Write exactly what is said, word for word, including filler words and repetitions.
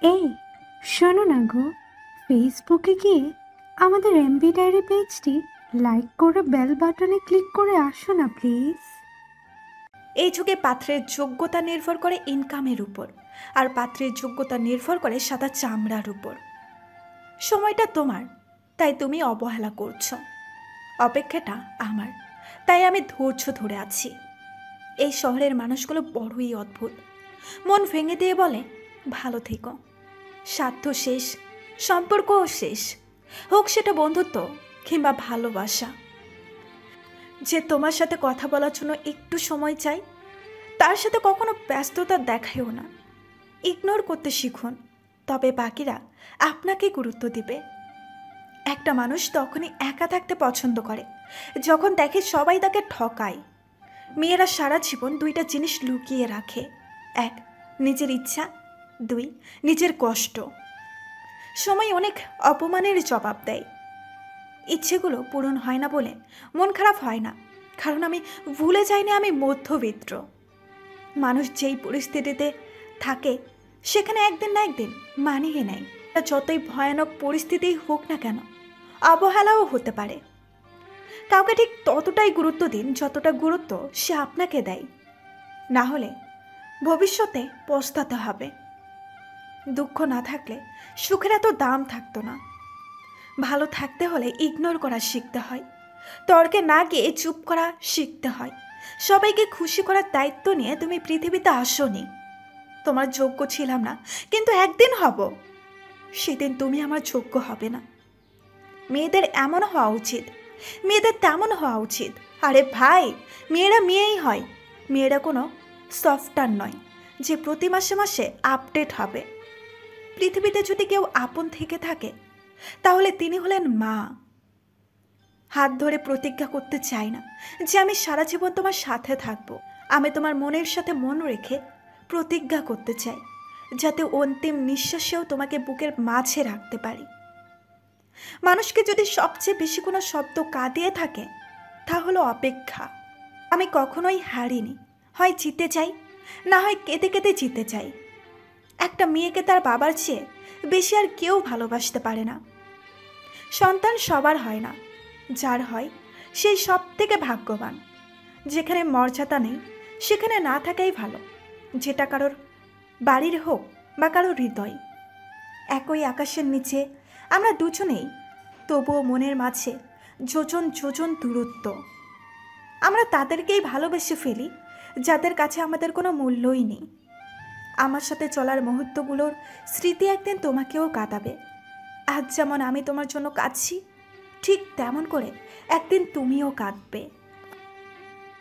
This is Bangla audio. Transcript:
এই শোনো না গো, ফেসবুকে গিয়ে আমাদের এমবি ডায়েরি পেজটি লাইক করে বেল বাটনে ক্লিক করে আসো না প্লিজ। এই যুগে পাত্রের যোগ্যতা নির্ভর করে ইনকামের উপর, আর পাত্রের যোগ্যতা নির্ভর করে সাদা চামড়ার উপর। সময়টা তোমার, তাই তুমি অবহেলা করছো। অপেক্ষাটা আমার, তাই আমি ধৈর্য ধরে আছি। এই শহরের মানুষগুলো বড়ই অদ্ভুত। মন ভেঙে দিয়ে বলে ভালো থেকো। স্বার্থ শেষ, সম্পর্কও শেষ, হোক সেটা বন্ধুত্ব কিংবা ভালোবাসা। যে তোমার সাথে কথা বলার জন্য একটু সময় চাই, তার সাথে কখনো ব্যস্ততা দেখায়ও না। ইগনোর করতে শিখুন, তবে বাকিরা আপনাকে গুরুত্ব দিবে। একটা মানুষ তখনই একা থাকতে পছন্দ করে যখন দেখে সবাই তাকে ঠকায়। মেয়েরা সারা জীবন দুইটা জিনিস লুকিয়ে রাখে, এক নিজের ইচ্ছা, দুই নিজের কষ্ট। সময় অনেক অপমানের জবাব দেয়। ইচ্ছেগুলো পূরণ হয় না বলে মন খারাপ হয় না, কারণ আমি ভুলে যাইনি আমি মধ্যবিত্ত। মানুষ যেই পরিস্থিতিতে থাকে সেখানে একদিন না একদিন মানিয়ে নেয়। যতই ভয়ানক পরিস্থিতি হোক না কেন, অবহেলাও হতে পারে। কাউকে ঠিক ততটাই গুরুত্ব দিন যতটা গুরুত্ব সে আপনাকে দেয়, না হলে ভবিষ্যতে পস্তাতে হবে। দুঃখ না থাকলে সুখের এত দাম থাকতো না। ভালো থাকতে হলে ইগনোর করা শিখতে হয়, তর্কে না গিয়ে চুপ করা শিখতে হয়। সবাইকে খুশি করার দায়িত্ব নিয়ে তুমি পৃথিবীতে আসোনি। তোমার যোগ্য ছিলাম না, কিন্তু একদিন হব, সেদিন তুমি আমার যোগ্য হবে না। মেয়েদের এমন হওয়া উচিত, মেয়েদের তেমন হওয়া উচিত। আরে ভাই, মেয়েরা মেয়েই হয়, মেয়েরা কোনো সফটওয়্যার নয় যে প্রতি মাসে মাসে আপডেট হবে। পৃথিবীতে যদি কেউ আপন থেকে থাকে তাহলে তিনি হলেন মা। হাত ধরে প্রতিজ্ঞা করতে চাই না যে আমি সারা জীবন তোমার সাথে থাকবো। আমি তোমার মনের সাথে মন রেখে প্রতিজ্ঞা করতে চাই, যাতে অন্তিম নিঃশ্বাসেও তোমাকে বুকের মাঝে রাখতে পারি। মানুষকে যদি সবচেয়ে বেশি কোনো শব্দ কাঁদিয়ে থাকে তা হলো অপেক্ষা। আমি কখনোই হারিনি, হয় জিতে চাই, না হয় কেঁদে কেঁদে জিতে চাই। একটা মেয়েকে তার বাবার চেয়ে বেশি আর কেউ ভালোবাসতে পারে না। সন্তান সবার হয় না, যার হয় সেই সব থেকে ভাগ্যবান। যেখানে মর্যাদা নেই সেখানে না থাকাই ভালো, যেটা কারোর বাড়ির হোক বা কারোর হৃদয়। একই আকাশের নিচে আমরা দুজনেই, তবুও মনের মাঝে যোজন যোজন দূরত্ব। আমরা তাদেরকেই ভালোবেসে ফেলি যাদের কাছে আমাদের কোনো মূল্যই নেই। আমার সাথে চলার মুহূর্তগুলোর স্মৃতি একদিন তোমাকেও কাঁদাবে। আজ যেমন আমি তোমার জন্য কাঁদছি, ঠিক তেমন করে একদিন তুমিও কাঁদবে।